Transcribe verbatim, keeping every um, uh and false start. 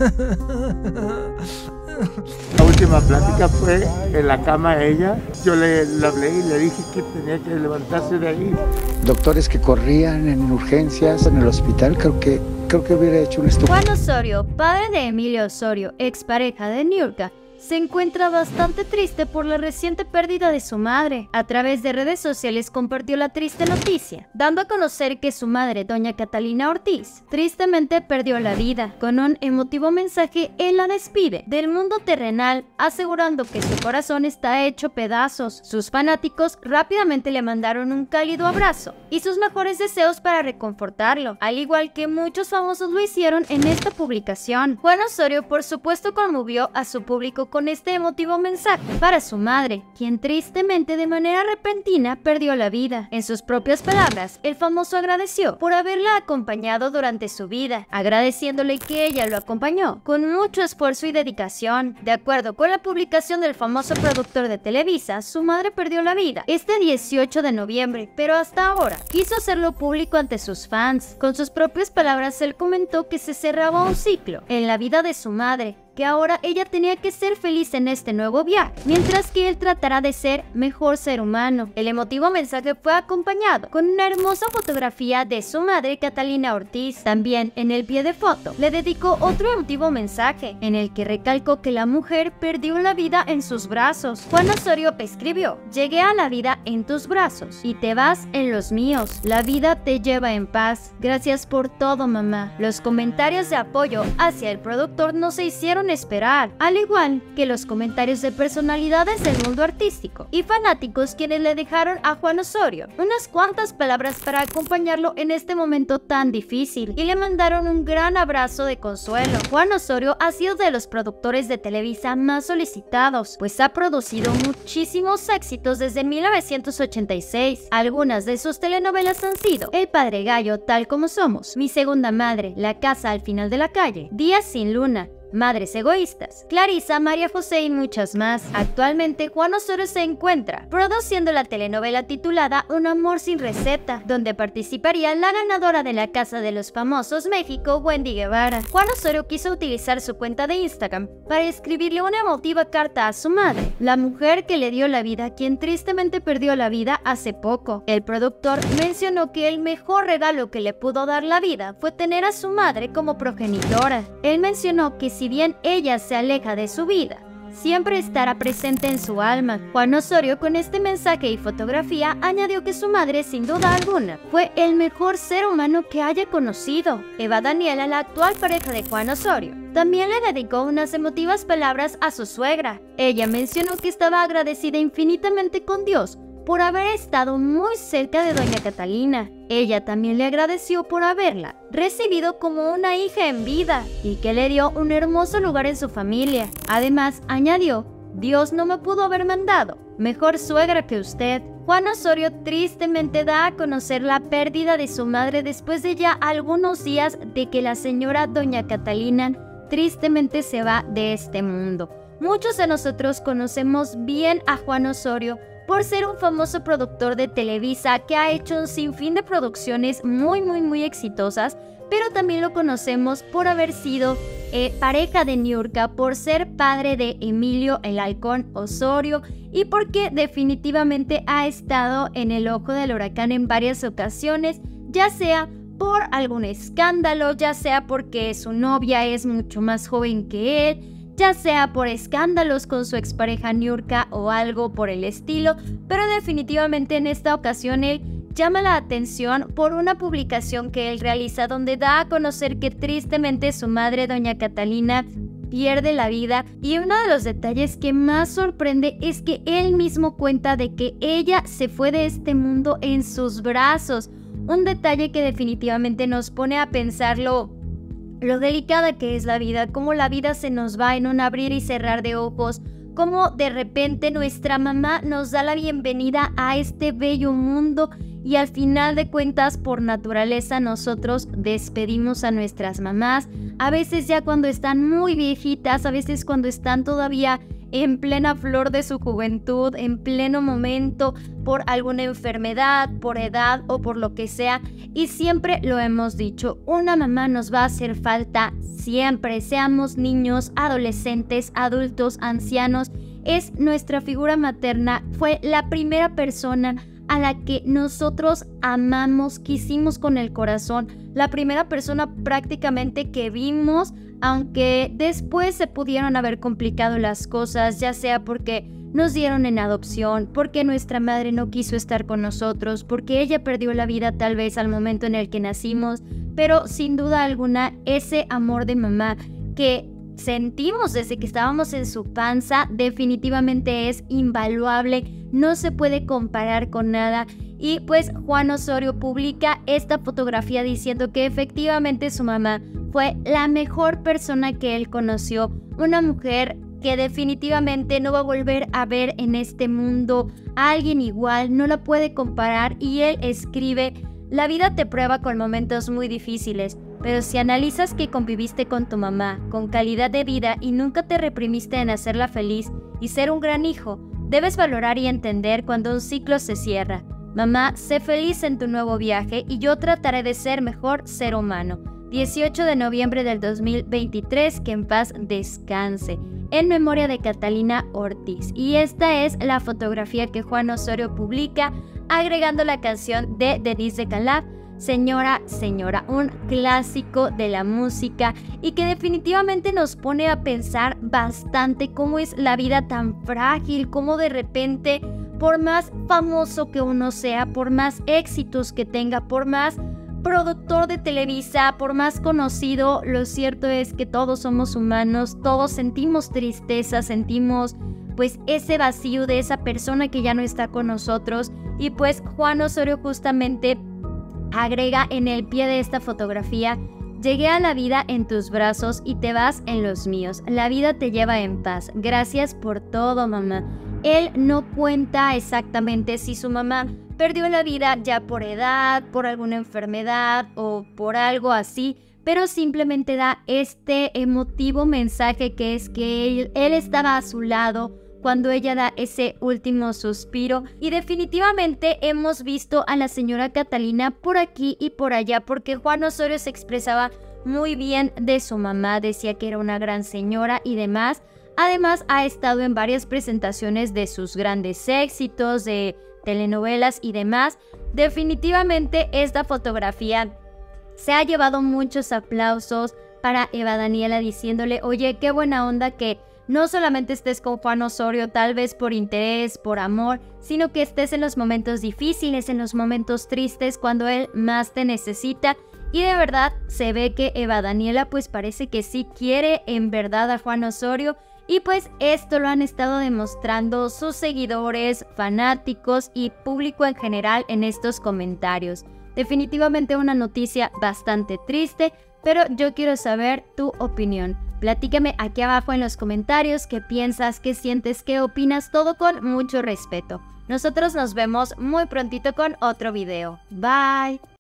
La última plática fue en la cama ella. Yo le, le hablé y le dije que tenía que levantarse de ahí. Doctores que corrían en urgencias en el hospital, creo que, creo que hubiera hecho un estupendo. Juan Osorio, padre de Emilio Osorio, expareja de Niurka, se encuentra bastante triste por la reciente pérdida de su madre. A través de redes sociales compartió la triste noticia, dando a conocer que su madre, doña Catalina Ortiz, tristemente perdió la vida. Con un emotivo mensaje, él la despide del mundo terrenal, asegurando que su corazón está hecho pedazos. Sus fanáticos rápidamente le mandaron un cálido abrazo y sus mejores deseos para reconfortarlo, al igual que muchos famosos lo hicieron en esta publicación. Juan Osorio, por supuesto, conmovió a su público con este emotivo mensaje para su madre, quien tristemente de manera repentina perdió la vida. En sus propias palabras, el famoso agradeció por haberla acompañado durante su vida, agradeciéndole que ella lo acompañó con mucho esfuerzo y dedicación. De acuerdo con la publicación del famoso productor de Televisa, su madre perdió la vida este dieciocho de noviembre, pero hasta ahora quiso hacerlo público ante sus fans. Con sus propias palabras, él comentó que se cerraba un ciclo en la vida de su madre, que ahora ella tenía que ser feliz en este nuevo viaje, mientras que él tratará de ser mejor ser humano. El emotivo mensaje fue acompañado con una hermosa fotografía de su madre, Catalina Ortiz. También en el pie de foto le dedicó otro emotivo mensaje, en el que recalcó que la mujer perdió la vida en sus brazos. Juan Osorio escribió: llegué a la vida en tus brazos y te vas en los míos. La vida te lleva en paz. Gracias por todo, mamá. Los comentarios de apoyo hacia el productor no se hicieron esperar, al igual que los comentarios de personalidades del mundo artístico y fanáticos, quienes le dejaron a Juan Osorio unas cuantas palabras para acompañarlo en este momento tan difícil y le mandaron un gran abrazo de consuelo. Juan Osorio ha sido de los productores de Televisa más solicitados, pues ha producido muchísimos éxitos desde mil novecientos ochenta y seis. Algunas de sus telenovelas han sido El Padre Gallo, Tal Como Somos, Mi Segunda Madre, La Casa al Final de la Calle, Días sin Luna, Madres Egoístas, Clarisa, María José y muchas más. Actualmente, Juan Osorio se encuentra produciendo la telenovela titulada Un Amor Sin Receta, donde participaría la ganadora de La Casa de los Famosos México, Wendy Guevara. Juan Osorio quiso utilizar su cuenta de Instagram para escribirle una emotiva carta a su madre, la mujer que le dio la vida, quien tristemente perdió la vida hace poco. El productor mencionó que el mejor regalo que le pudo dar la vida fue tener a su madre como progenitora. Él mencionó que si bien ella se aleja de su vida, siempre estará presente en su alma. Juan Osorio, con este mensaje y fotografía, añadió que su madre, sin duda alguna, fue el mejor ser humano que haya conocido. Eva Daniela, la actual pareja de Juan Osorio, también le dedicó unas emotivas palabras a su suegra. Ella mencionó que estaba agradecida infinitamente con Dios por haber estado muy cerca de doña Catalina. Ella también le agradeció por haberla recibido como una hija en vida y que le dio un hermoso lugar en su familia. Además, añadió: Dios no me pudo haber mandado mejor suegra que usted. Juan Osorio tristemente da a conocer la pérdida de su madre después de ya algunos días de que la señora doña Catalina tristemente se va de este mundo. Muchos de nosotros conocemos bien a Juan Osorio por ser un famoso productor de Televisa que ha hecho un sinfín de producciones muy muy muy exitosas, pero también lo conocemos por haber sido eh, pareja de Niurka, por ser padre de Emilio el Halcón Osorio y porque definitivamente ha estado en el ojo del huracán en varias ocasiones, ya sea por algún escándalo, ya sea porque su novia es mucho más joven que él, ya sea por escándalos con su expareja Niurka o algo por el estilo, pero definitivamente en esta ocasión él llama la atención por una publicación que él realiza donde da a conocer que tristemente su madre, doña Catalina, pierde la vida, y uno de los detalles que más sorprende es que él mismo cuenta de que ella se fue de este mundo en sus brazos, un detalle que definitivamente nos pone a pensarlo lo delicada que es la vida, cómo la vida se nos va en un abrir y cerrar de ojos, cómo de repente nuestra mamá nos da la bienvenida a este bello mundo y al final de cuentas, por naturaleza, nosotros despedimos a nuestras mamás, a veces ya cuando están muy viejitas, a veces cuando están todavía en plena flor de su juventud, en pleno momento, por alguna enfermedad, por edad o por lo que sea. Y siempre lo hemos dicho, una mamá nos va a hacer falta siempre, seamos niños, adolescentes, adultos, ancianos, es nuestra figura materna, fue la primera persona a la que nosotros amamos, quisimos con el corazón, la primera persona prácticamente que vimos, aunque después se pudieron haber complicado las cosas, ya sea porque nos dieron en adopción, porque nuestra madre no quiso estar con nosotros, porque ella perdió la vida tal vez al momento en el que nacimos, pero sin duda alguna ese amor de mamá que sentimos desde que estábamos en su panza definitivamente es invaluable, no se puede comparar con nada. Y pues Juan Osorio publica esta fotografía diciendo que efectivamente su mamá fue la mejor persona que él conoció, una mujer que definitivamente no va a volver a ver en este mundo a alguien igual, no la puede comparar. Y él escribe: la vida te prueba con momentos muy difíciles, pero si analizas que conviviste con tu mamá con calidad de vida y nunca te reprimiste en hacerla feliz y ser un gran hijo, debes valorar y entender cuando un ciclo se cierra. Mamá, sé feliz en tu nuevo viaje y yo trataré de ser mejor ser humano. dieciocho de noviembre del dos mil veintitrés, que en paz descanse. En memoria de Catalina Ortiz. Y esta es la fotografía que Juan Osorio publica, agregando la canción de Denise de Calaf, Señora, Señora, un clásico de la música y que definitivamente nos pone a pensar bastante cómo es la vida tan frágil, cómo de repente, por más famoso que uno sea, por más éxitos que tenga, por más productor de Televisa, por más conocido, lo cierto es que todos somos humanos, todos sentimos tristeza, sentimos pues ese vacío de esa persona que ya no está con nosotros. Y pues Juan Osorio justamente agrega en el pie de esta fotografía: llegué a la vida en tus brazos y te vas en los míos, la vida te lleva en paz, gracias por todo, mamá. Él no cuenta exactamente si su mamá perdió la vida ya por edad, por alguna enfermedad o por algo así, pero simplemente da este emotivo mensaje que es que él, él estaba a su lado cuando ella da ese último suspiro. Y definitivamente hemos visto a la señora Catalina por aquí y por allá, porque Juan Osorio se expresaba muy bien de su mamá, decía que era una gran señora y demás. Además ha estado en varias presentaciones de sus grandes éxitos, de telenovelas y demás. Definitivamente esta fotografía se ha llevado muchos aplausos para Eva Daniela, diciéndole: oye, qué buena onda que no solamente estés con Juan Osorio, tal vez por interés, por amor, sino que estés en los momentos difíciles, en los momentos tristes, cuando él más te necesita. Y de verdad se ve que Eva Daniela pues parece que sí quiere en verdad a Juan Osorio. Y pues esto lo han estado demostrando sus seguidores, fanáticos y público en general en estos comentarios. Definitivamente una noticia bastante triste, pero yo quiero saber tu opinión. Platícame aquí abajo en los comentarios qué piensas, qué sientes, qué opinas, todo con mucho respeto. Nosotros nos vemos muy prontito con otro video. Bye.